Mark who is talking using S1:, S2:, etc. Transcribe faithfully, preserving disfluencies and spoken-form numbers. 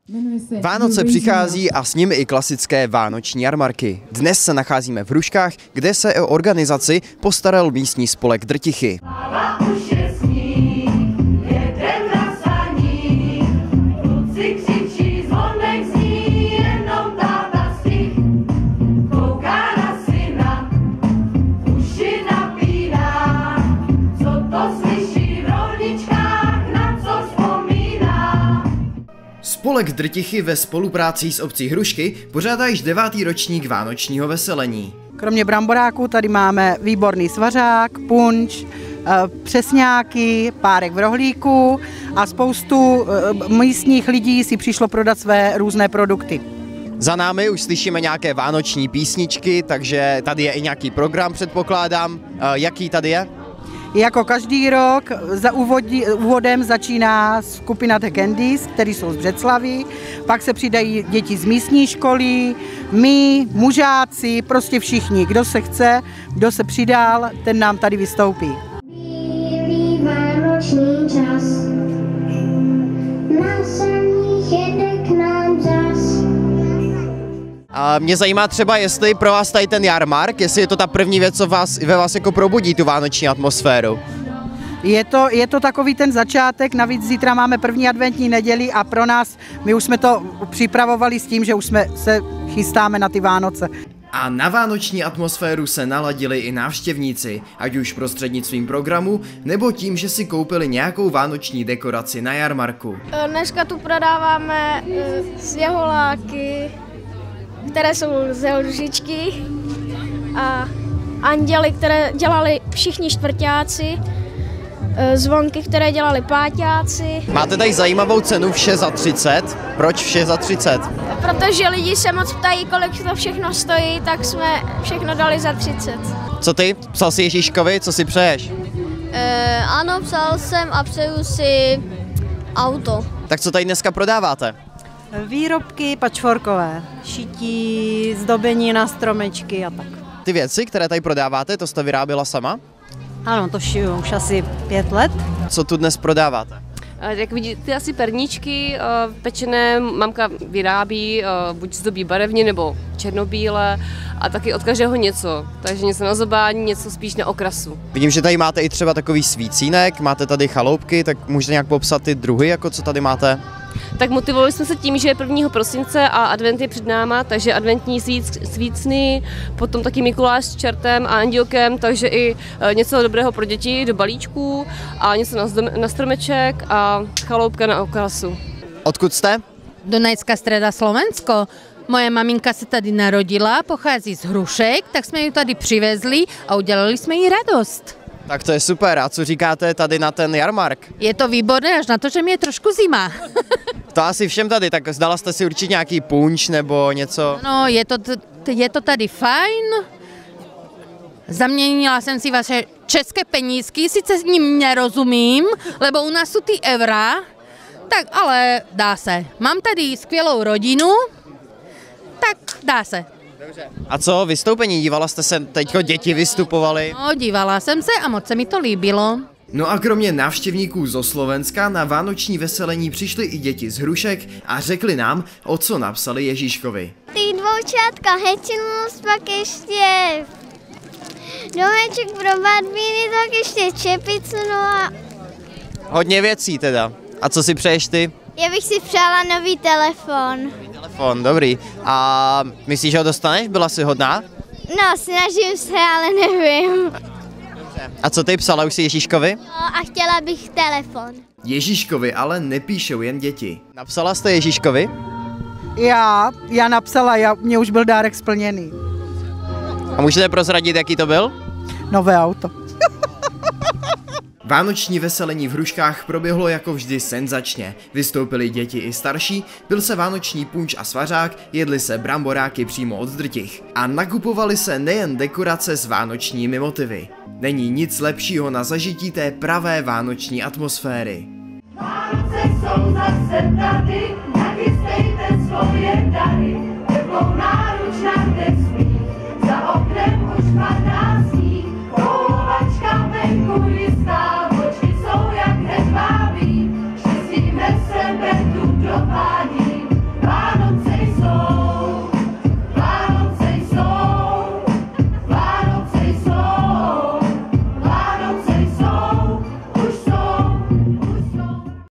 S1: Vánoce přichází a s nimi i klasické vánoční jarmarky. Dnes se nacházíme v Hruškách, kde se o organizaci postaral místní spolek Drtichy. Spolek Drtichy ve spolupráci s obcí Hrušky pořádá již devátý ročník vánočního veselení.
S2: Kromě bramboráků tady máme výborný svařák, punč, přesňáky, párek v rohlíku a spoustu místních lidí si přišlo prodat své různé produkty.
S1: Za námi už slyšíme nějaké vánoční písničky, takže tady je i nějaký program, předpokládám. Jaký tady je?
S2: Jako každý rok za úvodí, úvodem začíná skupina The Candies, který jsou z Břeclavi, pak se přidají děti z místní školy, my, mužáci, prostě všichni, kdo se chce, kdo se přidal, ten nám tady vystoupí. Bílý vánoční čas, na saních jede k nám zas.
S1: A mě zajímá třeba, jestli pro vás tady ten jarmark, jestli je to ta první věc, co vás, ve vás jako probudí tu vánoční atmosféru.
S2: Je to, je to takový ten začátek, navíc zítra máme první adventní neděli a pro nás, my už jsme to připravovali s tím, že už jsme se chystáme na ty Vánoce.
S1: A na vánoční atmosféru se naladili i návštěvníci, ať už prostřednictvím programu, nebo tím, že si koupili nějakou vánoční dekoraci na jarmarku.
S3: Dneska tu prodáváme sněhuláky, které jsou ze lžičky, a anděly, které dělali všichni čtvrťáci, zvonky, které dělali páťáci.
S1: Máte tady zajímavou cenu vše za třicet. Proč vše za třicet?
S3: Protože lidi se moc ptají, kolik to všechno stojí, tak jsme všechno dali za třicet.
S1: Co ty? Psal jsi Ježíškovi, co si přeješ?
S3: E, ano, psal jsem a přeju si auto.
S1: Tak co tady dneska prodáváte?
S4: Výrobky patchworkové, šití, zdobení na stromečky a tak.
S1: Ty věci, které tady prodáváte, to jste vyráběla sama?
S4: Ano, to šiju už asi pět let.
S1: Co tu dnes prodáváte?
S5: Jak vidíte, asi perníčky pečené mamka vyrábí, buď zdobí barevně nebo černobíle a taky od každého něco. Takže něco na zobání, něco spíš na okrasu.
S1: Vidím, že tady máte i třeba takový svícínek, máte tady chaloupky, tak můžete nějak popsat ty druhy, jako co tady máte?
S5: Tak motivovali jsme se tím, že je prvního prosince a advent je před náma, takže adventní svíc, svícny, potom taky Mikuláš s čertem a andělkem, takže i něco dobrého pro děti do balíčků a něco na, zdom, na stromeček a chaloupka na okrasu.
S1: Odkud jste?
S6: Dunajská Streda, Slovensko. Moje maminka se tady narodila, pochází z Hrušek, tak jsme ji tady přivezli a udělali jsme jí radost.
S1: Tak to je super. A co říkáte tady na ten jarmark?
S6: Je to výborné, až na to, že mi je trošku zima.
S1: To asi všem tady, tak zdala jste si určitě nějaký punč nebo něco?
S6: No, je to, je to tady fajn. Zaměnila jsem si vaše české penízky, sice s ním nerozumím, lebo u nás jsou ty eura, tak ale dá se. Mám tady skvělou rodinu, tak dá se.
S1: Dobře. A co vystoupení? Dívala jste se, teďko děti vystupovaly?
S6: No, dívala jsem se a moc se mi to líbilo.
S1: No a kromě návštěvníků zo Slovenska na vánoční veselení přišly i děti z Hrušek a řekli nám, o co napsali Ježíškovi.
S3: Ty dvoučátka, hečinus, pak ještě domeček pro badmíny, tak ještě čepicu, no a...
S1: Hodně věcí teda. A co si přeješ ty?
S3: Já bych si přála nový telefon.
S1: Nový telefon, dobrý. A myslíš, že ho dostaneš? Byla jsi hodná?
S3: No, snažím se, ale nevím.
S1: Dobře. A co ty psala už si Ježíškovi?
S3: No, a chtěla bych telefon.
S1: Ježíškovi ale nepíšou jen děti. Napsala jste Ježíškovi?
S2: Já, já napsala, já, mě už byl dárek splněný.
S1: A můžete prozradit, jaký to byl?
S2: Nové auto.
S1: Vánoční veselení v Hruškách proběhlo jako vždy senzačně. Vystoupili děti i starší, byl se vánoční punč a svařák, jedli se bramboráky přímo od Drtich. A nakupovali se nejen dekorace s vánočními motivy. Není nic lepšího na zažití té pravé vánoční atmosféry. Vánoce jsou zase tady.